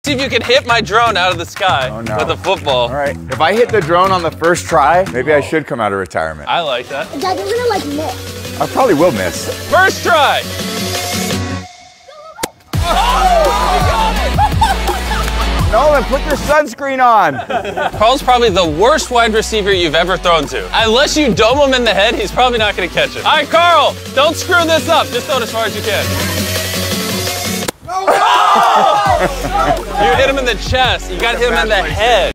see if you can hit my drone out of the sky with a football. All right. If I hit the drone on the first try, maybe I should come out of retirement. I like that. Dad, you're gonna like miss. I probably will miss. First try. Nolan, put your sunscreen on. Carl's probably the worst wide receiver you've ever thrown to. Unless you dome him in the head, he's probably not going to catch it. All right, Carl, don't screw this up. Just throw it as far as you can. Oh! You hit him in the chest. You got to hit him in the head.